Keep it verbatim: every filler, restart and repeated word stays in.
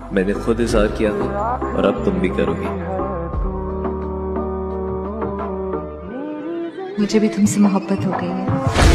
मैंने खुद इज़हार किया था और अब तुम भी करोगी। मुझे भी तुमसे मोहब्बत हो गई है।